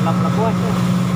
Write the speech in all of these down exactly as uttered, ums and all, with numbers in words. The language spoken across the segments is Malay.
lebuan tuh.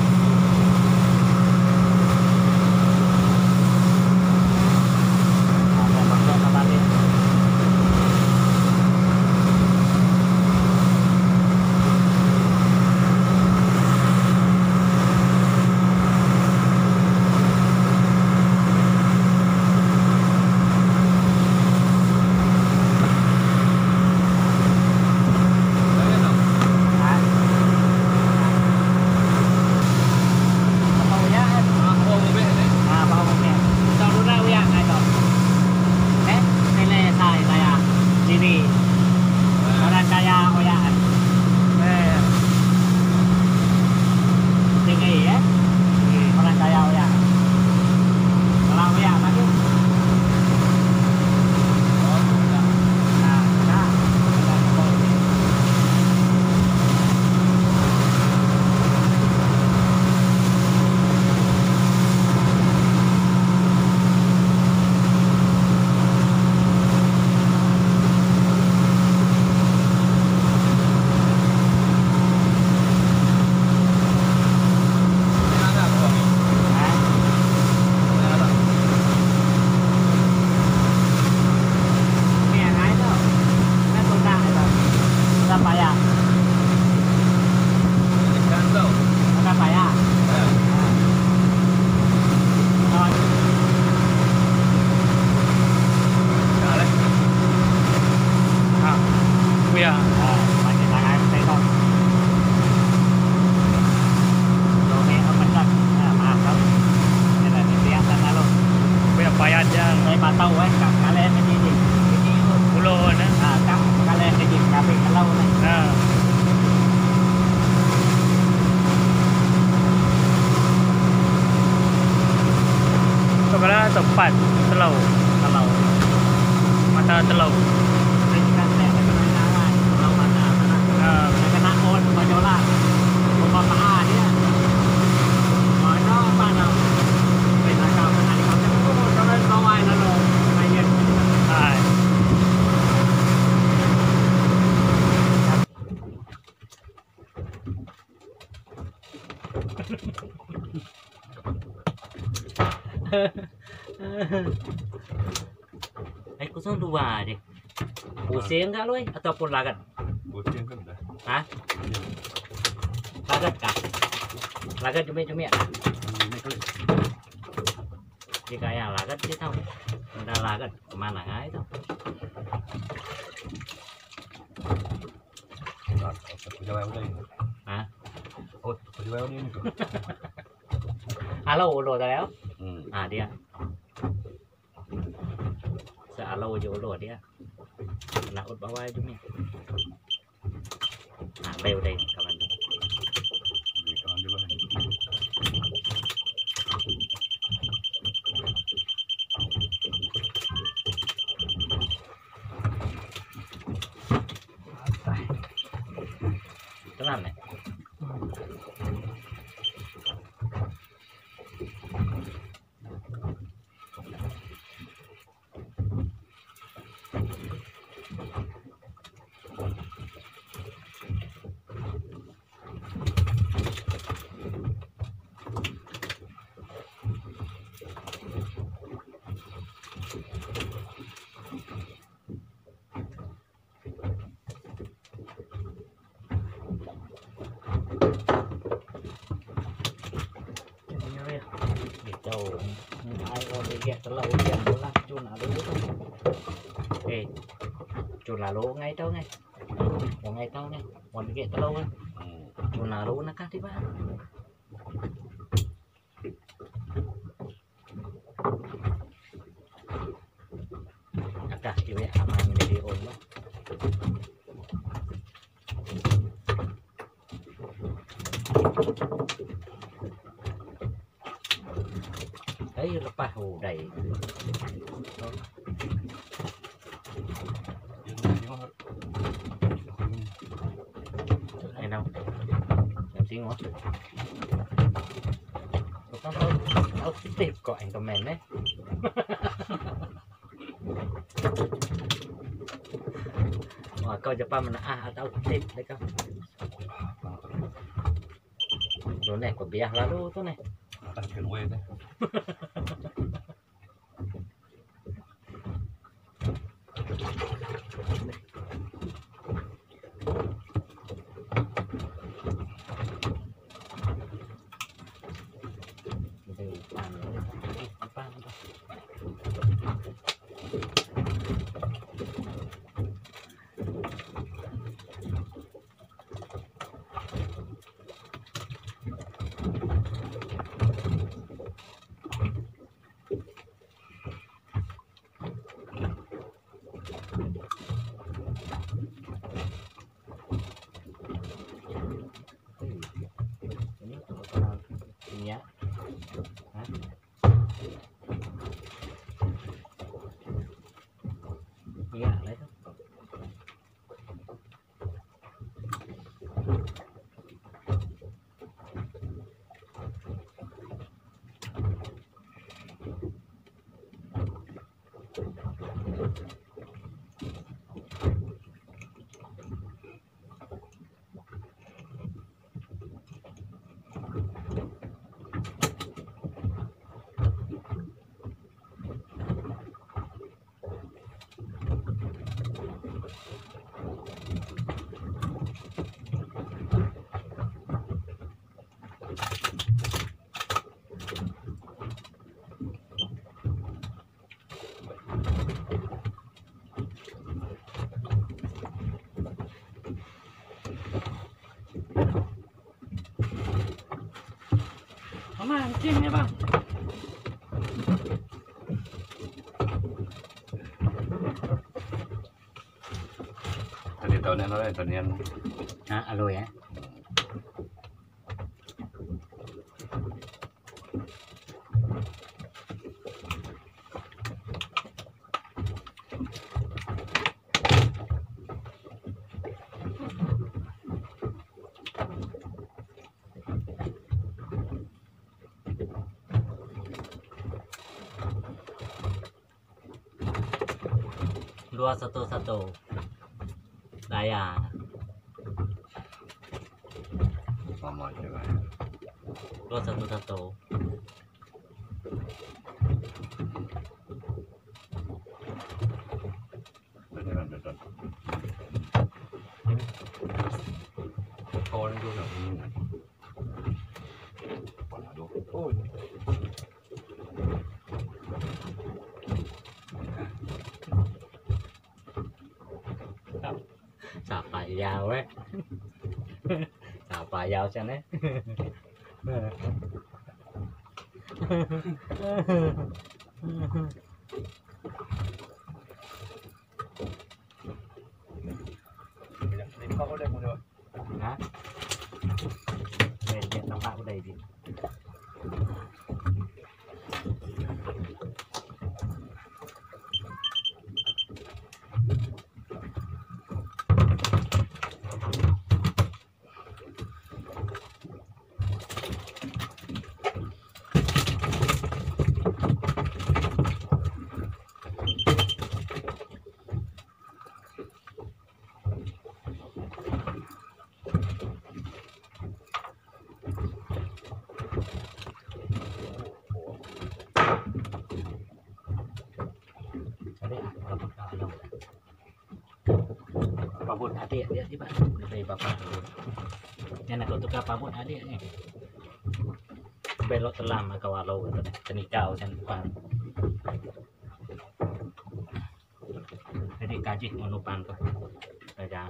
Tempat telau, telau, mata telau. Kan saya kena jangan, telau mana mana. Nah, kena on majola, rumah maa dia. Mana mana. Beda kau mana di kau tu, kalau kau main lalu, main. hai. Eh, kosong dua deh. Pusing enggak lu? Ataupun lagat? Pusing kan dah. Hah? Lagat kah? Lagat cumi-cumi ya? Jika yang lagat dia tahu. Udah lagat kemana nggak itu? Hah? Oh, perjalanan ini tuh. Halo, ulo tahu? Hmm. Ah dia. Alo aja ulo dia. Nak ut bawah aja nih. Nah, bel deh kawan. Kawan juga. Telan nih. Terlalu dia bola cun lalu eh cun lalu ngay tau ngay mau ngay tau ngay mau dikit terlalu kan cun lalu nak kah tiba akah tiba aman dari Allah ấy lepas hồ đầy này đâu làm tiếng ngó có có có tiếp gọi anh comment đấy mà coi cho ba mình à tao tiếp đấy không Đồ này của bia lá đô thôi này. Ăn kiểu quên đấy. Đây bàn nữa, bàn thôi. Ini kalau punya, hah? Iya, lấy thôi. Mama, cing ya bang. Tadi tahun yang lalu tahun yang Ah, alo ya. Dua satu satu daya sama aja kan. dua satu satu Beneran beneran. Kawan itu nggak punya. Waduh. Oh. xả phải vào ấy. Xả phải vào cho đấy. Kau ada mana? Hả? Về điện nó bạo đầy gì? Pabut adik dia tiba dari bapak dulu. Yang nak tukar pabut adik ni. Belok telam ke walau tu ni. Tenikau macam depan. Jadi kaji menupan tu. Dah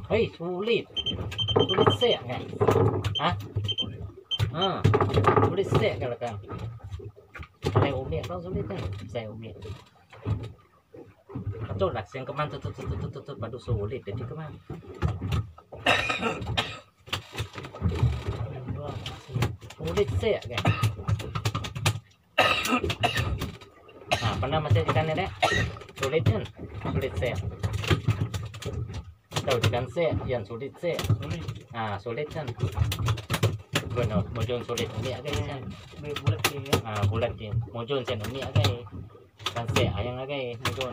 Hei, sulit. Sulit sek kan? Hah? Ha. Sulit sek kalau kan. Saya umiak tau sulit kan? Saya umiak. Betul lah, yang kemana tuh tuh tuh tuh tuh tuh padu sulit jadi kemana? Sulit sek kan? Nah, pernah masih ikannya deh? Sulit kan? Sulit sek. Tahu ikan sek, yang sulit sek. Sulit. Ah, sulit kan? Benar, mujun sulit umiak kan? Bulat dia. Ah, bulat je. Mujun sen umiak kan? Kan sek ayang kan? Mujun.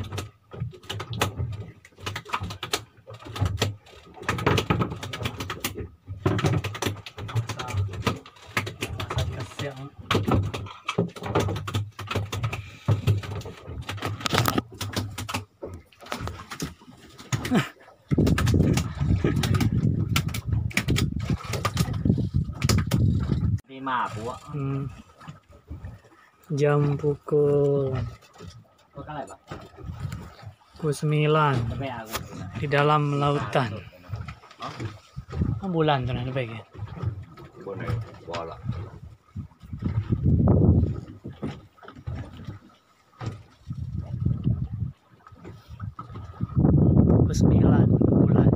Lima buah. Hmm. Jam pukul Kau kalah pak? pukul sembilan Sampai aku. di dalam lautan. Oh, bulan tu nak baik ya. Boleh, bola. Pukul sembilan bulan.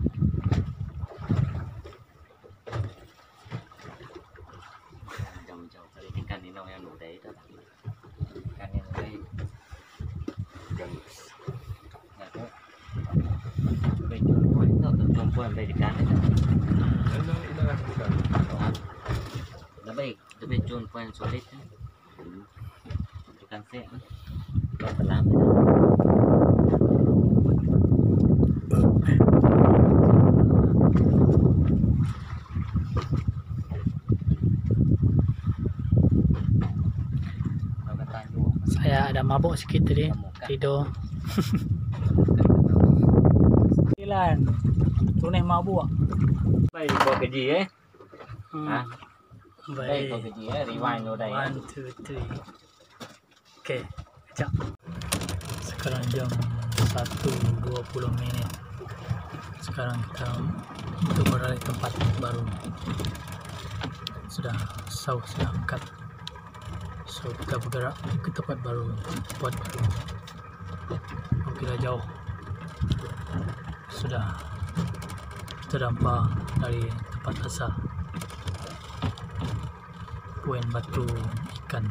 Jauh-jauh kali ikan ni yang nụ đấy đó. Ikan yang đây. Gan. Nggak tahu. Đây perempuan itu atau perempuan dari ikan itu. Ini ini kan bukan. Lebih lebih perempuan sulit kan. Ikan sek. Kau telam itu. Saya ada mabuk sikit tadi, tidur. Sembilan. Tunai mabuk. Baik kau kerja eh. Hmm. Ha? Baik kau Baik. kerja eh. Rewind dulu dah. One, two, three. Okey, kejap. Sekarang jam satu dua puluh minit. Sekarang kita untuk berada di tempat baru. Sudah saus sudah angkat. So kita bergerak ke tempat baru, tempat baru. Oh, kita jauh. Sudah terdampak dari tempat asal. Poin batu ikan.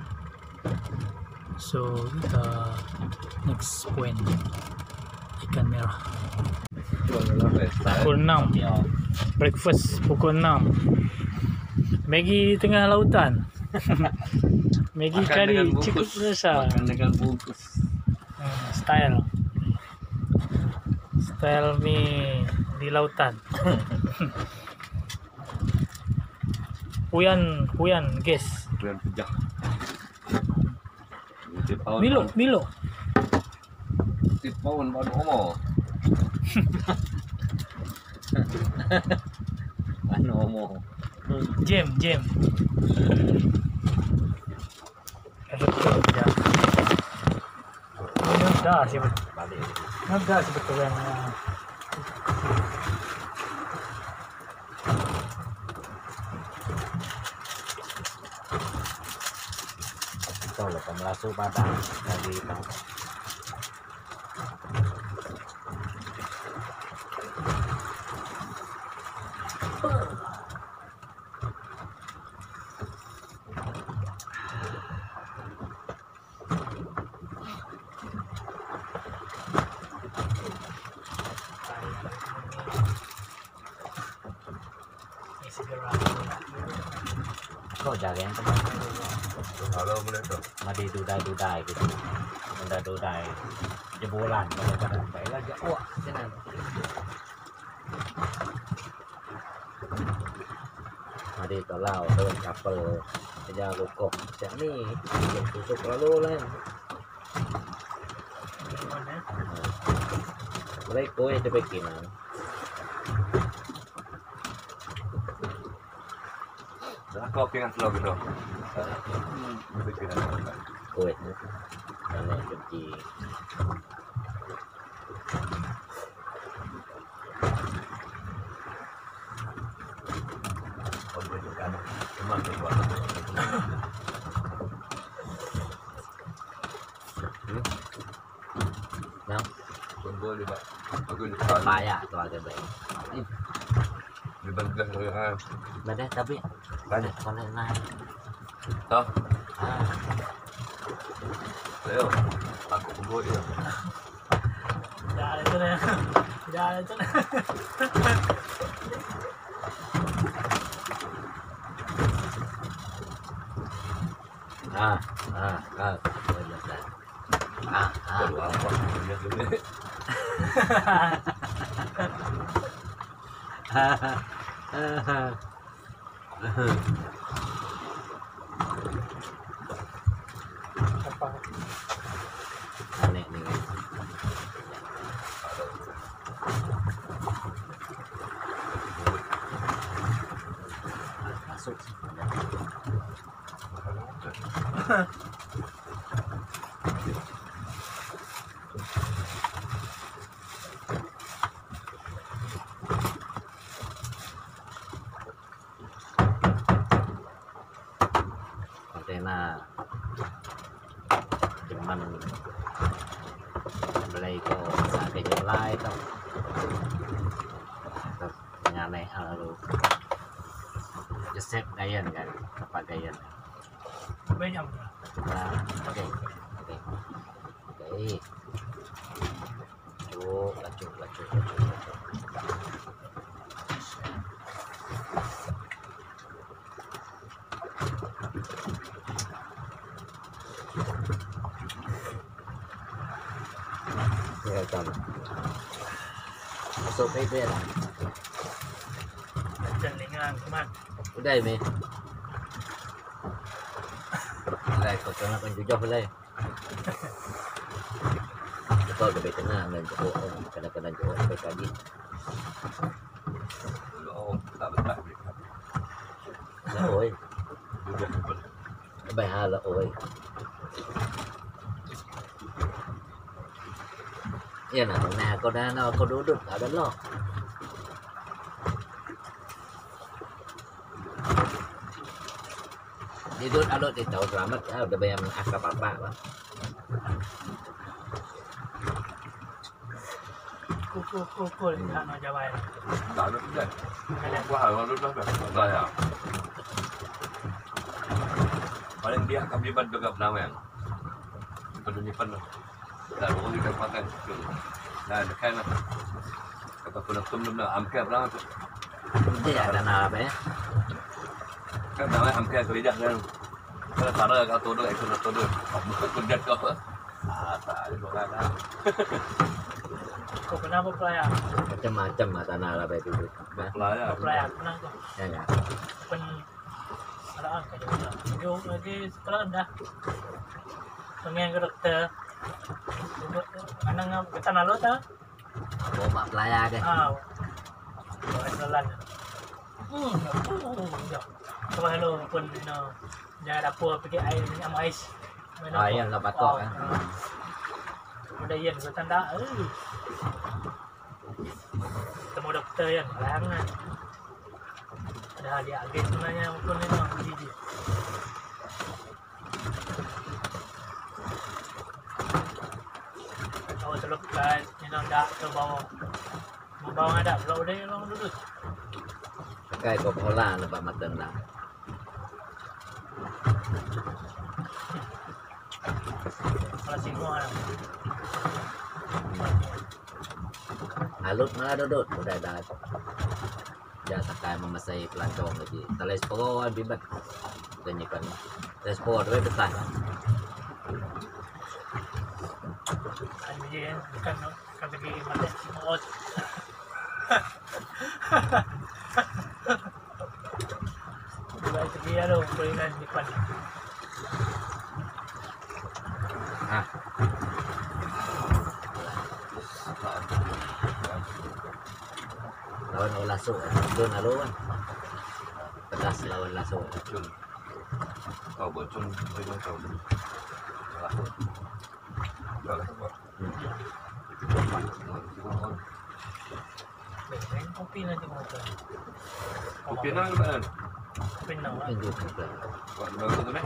So kita next point ikan merah. Pukul enam. Breakfast pukul enam. Maggi di tengah lautan. Maggi Makan kari dengan cukup bungkus. rasa. Makan dengan bungkus. Hmm, style. Style mi di lautan. Huyan, huyan, guys. Bulan pejah. Milo, Milo. Tipauan baru umur. Ano mo? Jam, jam. Betul ya. Ini dah sih betul. Balik. Dah sih betul yang Ito lah pemelasu padang dari tahu. Kok jaga yang teman Halo boleh tu. madi dudai-dudai gitu. Dudai-dudai jebolan kadang-kadang baiklah aja wah jangan. Madi tolau tu kapal aja lukok. Macam ni yang tusuk lalu lah. Mereka kau yang terbikinan. Aku pengen vlog tu. Bikin apa? Kue mana kecil. Cuma coba. Đâu? Tunggu di Pak. Aku di Payah tu agak baik. Di Bangladesh rồi ha. Bên đấy tao biết. Đây. Con này này. Đó. À. Đấy rồi. Aku tunggu dia. Dah itu dah. Dah itu dah. À, à, à. Rồi được rồi. À, à. Baru apa? Dia dulu. Apa? Aneh nih. Masuk. Kontena cuman beli ko sa kanya lai to ngane lalu Joseph gayan kan kapag gayan Banyak. nah oke oke oke cuk lacuk lacuk lacuk lacuk ya kan masuk ke itu ya Dan dengan keman. udah mi lại có cho nó còn chú cho lên tôi được cái nào mình chỗ cái này cái này chỗ cái cái gì Oh, tak betul. là ôi Sudah betul. bài hai là ôi yên là nào có đá nó có đố được ở đó lo đi đốt alo thì tàu selamat ya udah bayar akap apa pak Kuku kuku tidak nak jawab. Tak ada dah. Gua harus lu dah dah ya. Paling dia akan libat juga penawan. Penunjukan tu. Dah orang dia pakai. Dah dekat lah. Kata penonton belum dah amkai penawan tu. ini ada apa ya Kan penawan amkai kerja kan. Kalau tak ada kau tu ikut tu tu. Bukan kerja kau. Ah, tak ada orang dah. Kau kenapa pelayan? macam-macam lah tanah lah itu nah Pelayan. Pelayan kenapa kau? ya ya Pen ada angka juga. Jauh lagi sekolah dah. Pengen ke dokter. Anak ngam kita nalu tak? mau mak pelaya deh Ah. Buat jalan. Hmm. Kalau hello pun no. Jangan dapur pergi air minyak ais. oh iya nggak patok kan Udah yen ke tanda eh. Temu dokter yang larangan. Ada hadiah agen sebenarnya pun ini mah gigi. Kalau teluk kan ini ndak ke bawah. Membawa ada kalau udah yang dulu. cái có pola là bạn mặt tần là Kalau semua lah. alut malah dodot udah dah ya sakai memasai pelancong lagi talai sepuluh bibat dan nyikan talai sepuluh dua besar Ini kan kan pergi mati maut. Baik dia lo pergian di depan. ah lawan lasso doon alo kan pedas lawan lasso Cun. Kau buat cun, itu kau. Dah lah. Main kopi nanti motor. Kopi nang ke mana? Kopi nang lah. Minggu juga. Buat dulu tu ni.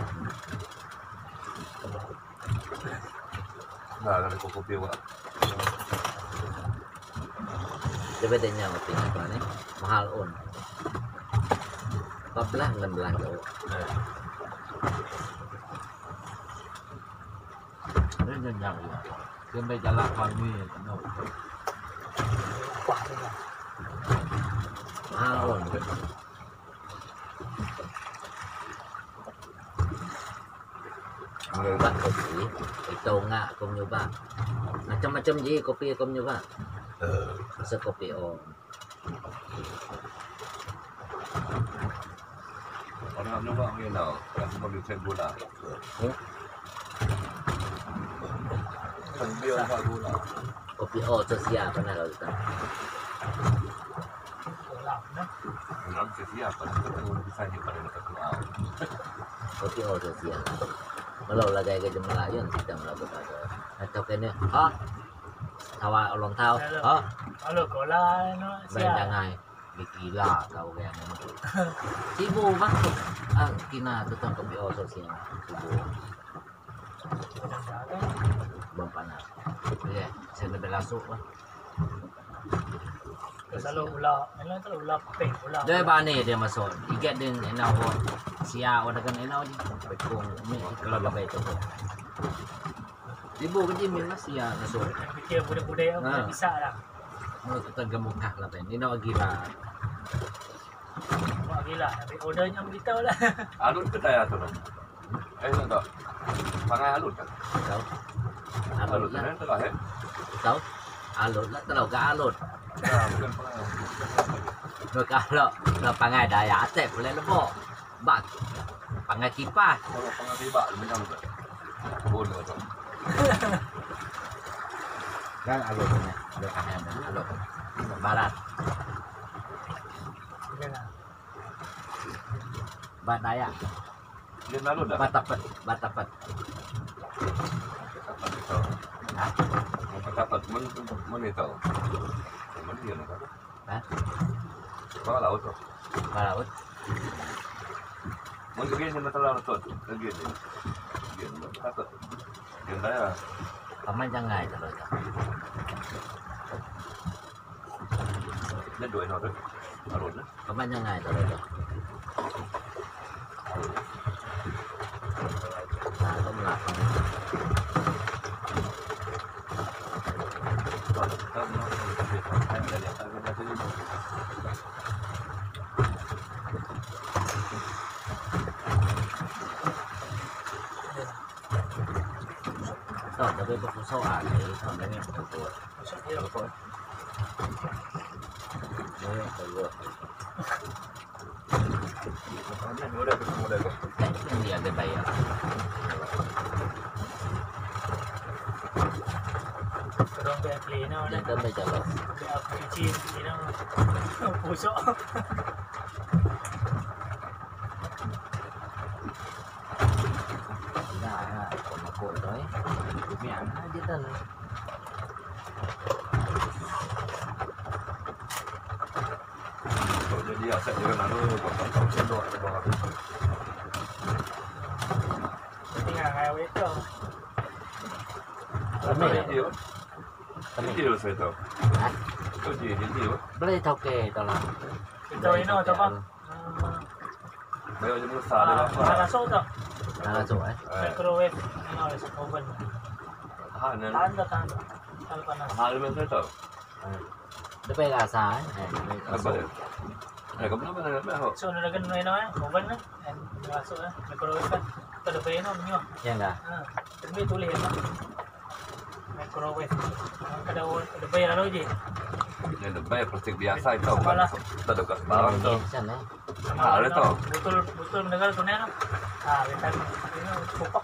Nah, kan aku kopi buat. Dia bedanya kopi apa ni? Mahal on. empat belas enam belas tu. Ini jenjang je. Dia main jalan kami. Kuah tu lah. Mahal on. Nyoba kopi, itu enggak aku nyoba. Macam-macam je kopi aku nyoba. Masa kopi on. Orang nak buat ni tau. Kalau semua di set bola. Sambil buat bola. Kopi on sosial pernah kau tahu. Gelap dah. Orang siap kan. Kita bisa je pada dekat keluar. Kopi on sosial. Kalau lagi ke jemaah je kita melakukan ada. Atau kena, ah, tawa ulang tahun, ah, Kalau kau lah, no, bayang siap. jangan, gila kau yang sibuk banget. Ah, kina tentang kopi on sosial, sibuk, bang panas. Ya, saya nak belasuk lah. Selalu ular, ini tu ular pek, ular. Dia bani dia masuk, ikat dia enau pun, siap orang kan enau je, bekung ni kalau dah baik tu. Sibuk kerja memang siap masuk. Yang fikir budak-budak Ha. yang bisa lah. Mau kita gemukah lah pen, ini nak gila. Wah gila, tapi ordernya beritahu lah. Alut kedai tu. Eh, tak tahu. Pangai alut kan? Tahu? Alut Alut kan lah, telah eh. tahu? Alut lah, terlalu ke alut. Dah bukan pangai. Kalau kalau pangai daya atek boleh lebok. Bak, pangai kipas. Kalau pangai tiba macam tu. Bodoh tu. Kan alut ni, alut kanan dan alut barat. Jangan. Bat daya, Dia alut dah. bat tapat, bat tapat. Dapat tahu. Hah? Dapat men men itu. Men dia nak. Hah? Kalau laut tu. Barat. Men dia ni mata laut tu. Dia ni. Dia ni dapat. Dia dah. Paman jangan kalau tak. Dia dua ni tu. Alut ni. Paman jangan kalau tak. Nah, kau melakang. Thôi, để bên có sâu ả thì thôi để nghe một tuổi. Masuk dia. Đấy, phải vừa. Dia dua dah ketemu dah. Đấy, cái gì ở đây bay à? Orang dia play now Yang dah. tới bây giờ là Dia play chin, play now. Pusok. Nah, còn một cội đấy. Mẹ nó biết tên. Kalau dia aset dia nak lu kau tahu cendol ada bawah. Tinggal hai wait tu. Tapi dia Tapi dia saya tahu. Hả? Itu dia dia dia. Beli tau kê tao làm. Kita ini tu apa? Bayo je besar dia Ah, apa. masuk tu. À là rồi. Microwave. Ini oleh oven. Ha nan. Tahan dah tahan. Tahan panas. Ha dia saya tahu. Nó bay gà xá ấy. Này, nó bay gà Apa sổ. dia? Eh, kamu nak mana nak ho? So, nilagyan mo yun eh, oven na. And masuk eh, microwave ka. Ito na pa yun, nyo. Yang gà. Ah, tapi tuloy yun. Microwave. Ang kadawon, kada pa yun ano je. Yang the baik plastik biasa itu kan. Kita dekat barang tu. Nhìn xem đấy. Ah, ada tu. Betul, betul mendengar tu na. Ah, bentar. Ini kupak.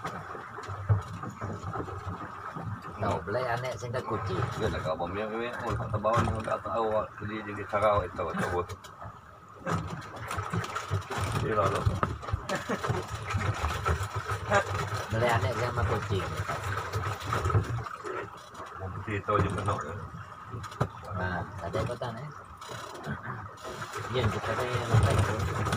Đầu lấy anh ấy xem cái cột chỉ. Dia nak kau bomnya ni, oh tak bawa ni tak tahu jadi jadi carau itu tu. Dia lalu. Lấy anh ấy xem mà cột chỉ. Mesti tahu je benar. À, ở đây có ta đấy. Yan kita na yan ang tayo.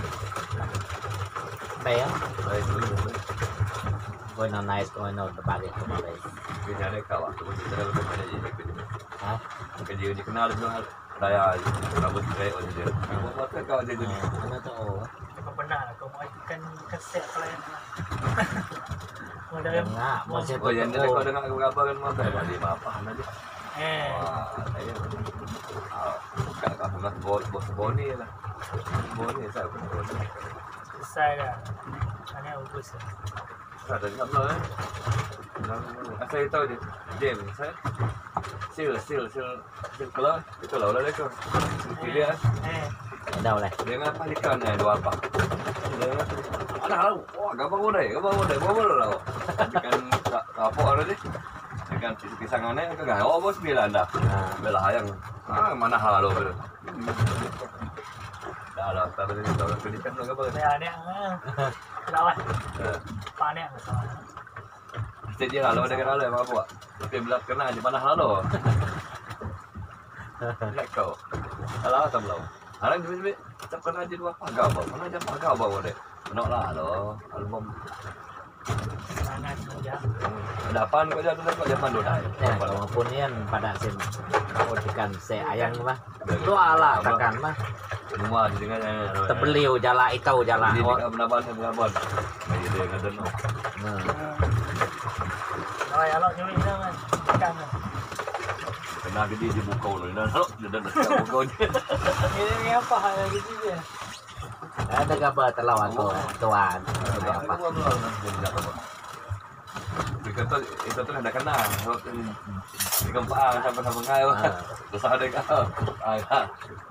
Tayo? Baik dulu. Boy na nice ko ano tabalik ko malay. Kini ada kawan tu kita dah lebih banyak jadi kerja. Ha? Kerja ni kenal dengan raya rambut saya on dia. Buat kan kau jadi. Ano to? Kau pernah lah kau mau ikan kaset kalau yang mana? Mau dari Yan nga, mo siya Oh yang dia to. kau dengar apa kan mata dia apa aja. eh Wah, saya kat kat sama bos bos boni lah. Boni saya pun boni. selesai dah. Ini bagus. Ada tak boleh. Saya tahu dia. Jam saya. Sil sil sil sil kalau itu lah lah tu. Dia Eh, Daw lah. dia ngapa ikan ni dua apa. Dia ada tahu. Wah, gampang mudah, gampang mudah. Bawa lah. Ikan apa ada ni? Ikan pisangannya ke gak? Oh, bos bilang dah. Belah yang ah mana hal lo ber. Dah lah, tapi ni kalau ikan lo apa? saya ada. Lawan. Panen sama. Mesti dia kalau ada kena lo apa buat. Tapi belah kena di mana hal lo. Nak kau. Salah atau belum? Harang jadi tak kena jadi dua pagar apa? Mana jadi pagar apa boleh? Nak lah lo. Album Panen saja. Dapan kau jatuh kau zaman dulu dah. Ya, kalau pun yan pada sim. Oh, ikan se ayang lah. Tu ala takan lah. Semua di dengan Tebeliu jala itau jala. Jadi Oh, dia benaban benaban. Jadi dia kata no. nah. Rồi alo như vậy thôi. Căng rồi. Kena gede di muka lo. Dah no, dia dah dah muka dia. Ini ini apa hal gitu dia? Ada gambar telawan tu tuan. Apa Apa? apa? Dia kata itu tu dah kena. Di kempang sama-sama ngai. Terus ada kau. Ah.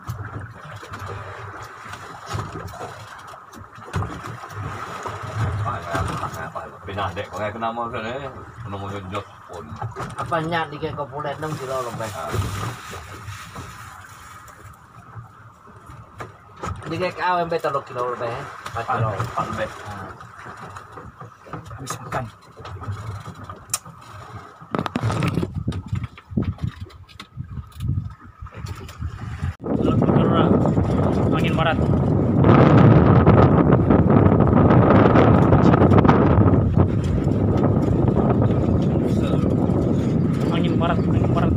Pindah dek, kau kena nama kan eh? Nama jok pun. Apa nyak di kau pulet dong silo lo be. Di kau yang be telur kilo lo be. empat kilo. Pan be. Habis makan. Laut bergerak, angin barat. Angin barat, angin barat.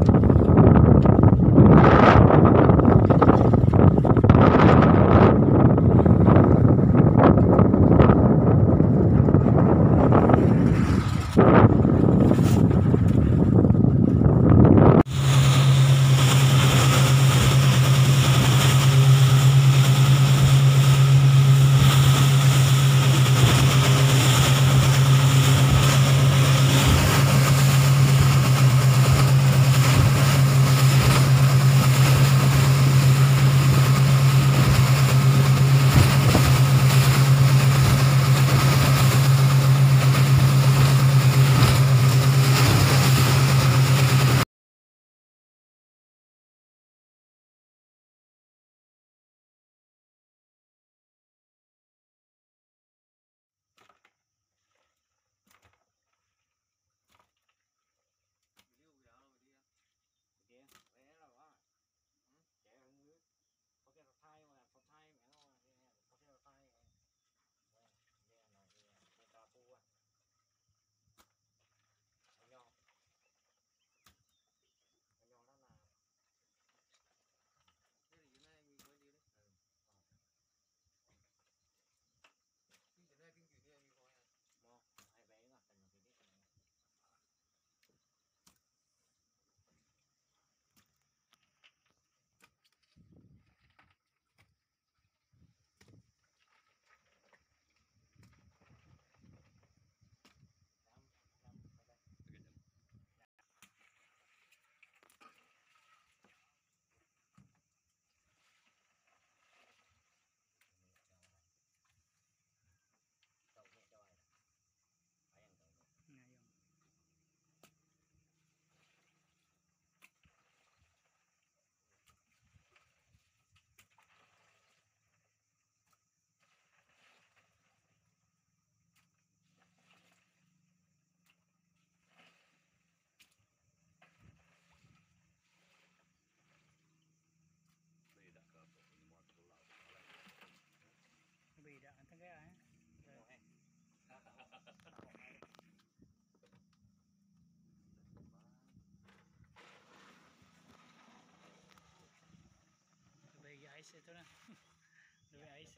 ais itu nah. Lebih ais.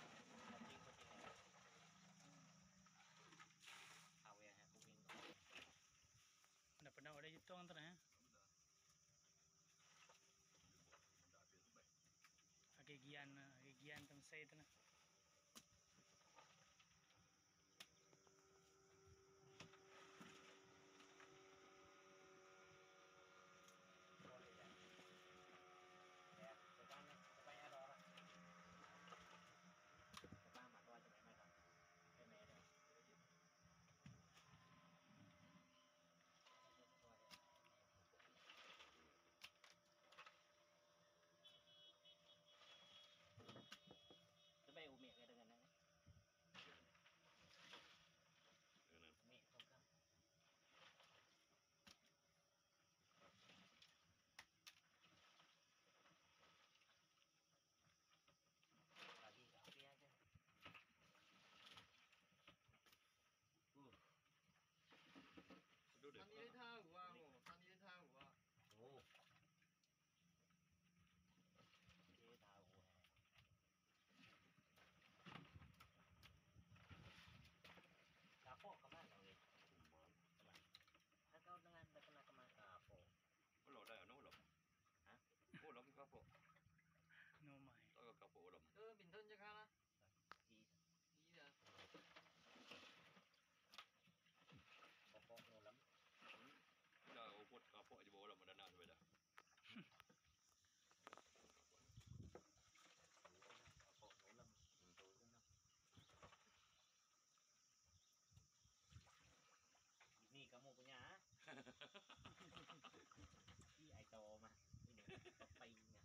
Udah pernah udah itu antara ya. Agak gian, agak gian tem saya itu nah. Bay umi cái dengan này. Umi không không. Tadi api aja. Uh. Tadi tahu aku, tadi tahu aku. Oh. Dia tahu. Kapok kemana weh? Kau dengan kena kemana kapok? Ulo dah, no ulo. Hah? Ulo kapok. No mai. Tahu kapok ulo. Eh, bintang je kalah. Iya. Iya. Kapok ulam. Dah uput kapok je bawa ulam ada nak sudah. Kapok ulam. Betul kan? Ini kamu punya? Iya itu mah. Ini papainya.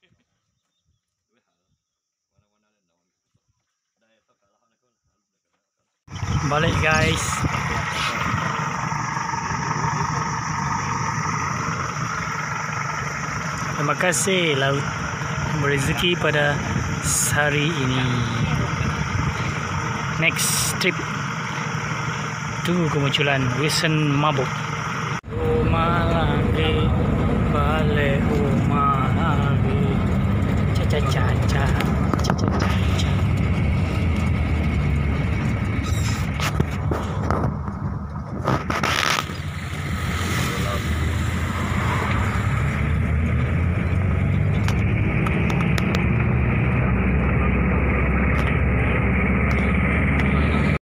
Mana-mana ada daun. Dah itu kalah nak kau. Balik guys. Terima kasih laut berezeki pada hari ini. Next trip tu kemunculan Wilson Mabuk. Oh malam.